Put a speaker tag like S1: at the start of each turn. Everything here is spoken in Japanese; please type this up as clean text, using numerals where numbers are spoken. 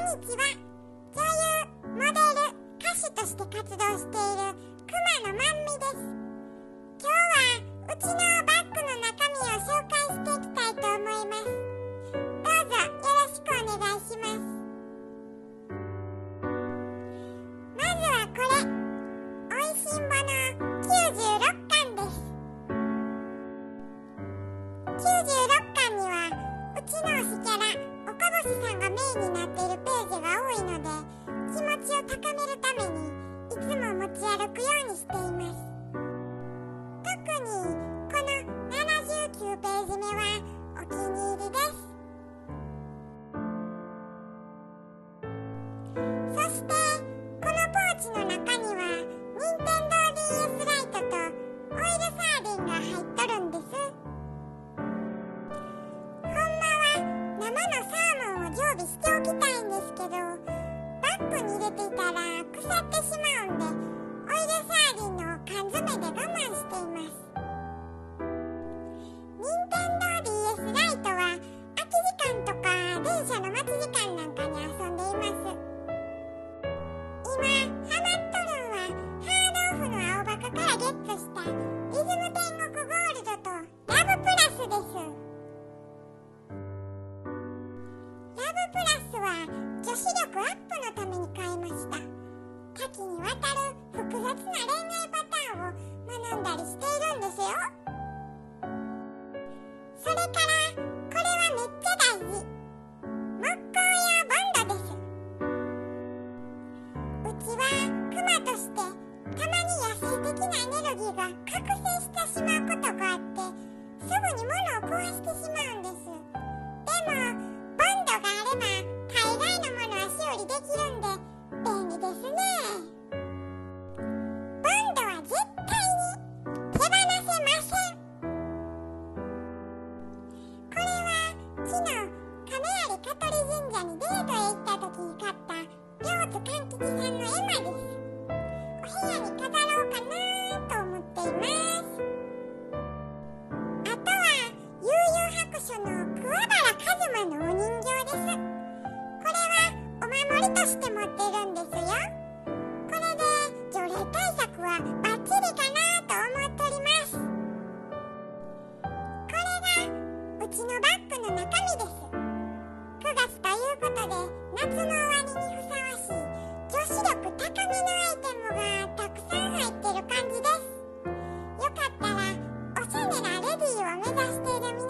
S1: にちは。女優、モデル、歌手として活動している熊野まんみです。今日はうちのバッグの中身を紹介していきたいと思います。どうぞよろしくお願いします。まずはこれ、おいしんぼの96巻です。96巻にはうちの推しキャラ岡星さんがメインになっているページが多いので、気持ちを高めるためにいつも持ち歩くようにしています。特にこの79ページ目はお気に入りです。そしてこのポーチの中には任天堂 DS ライトとオイルサーディンが入っとるんです。ほんまは生のサーモンを常備しておきたいんですけど、バッグに入れていたら腐ってしまうんで、オイルサーディンの缶詰で我慢しています。任天堂 DS ライトは空き時間とか電車の待ち時間なんかに遊んでいます。今ハマっとるんはハードオフの青バカからゲットしたリズム天国ゴールドとラブプラスです。ラブプラスは女子力アップのために買いました。多岐にわたる複雑な恋愛パターンを学んだりしているんですよ。それからこれはめっちゃ大事、木工用ボンドです。うちはクマとしてたまに野生的なエネルギーが覚醒してしまうことがあって、すぐに物を壊してしまうんです。でもボンドがあれば大概のものは修理できるんで便利ですね。ボンドは絶対に手放せません。これは昨日亀有香取神社にデートへ行った時に買った両津勘吉さんの絵馬です。お部屋に飾ろうかなと思っています。あとは悠々白書の桑原一馬のお人形です。これはお守りとして持っているんですよ。これで除霊対策はバッチリかなと思っております。これがうちのバッグの中身です。9月ということで夏の終わりにふさわしい女子力高めのアイテムがたくさん入ってる感じです。よかったらおしゃれなレディーを目指している皆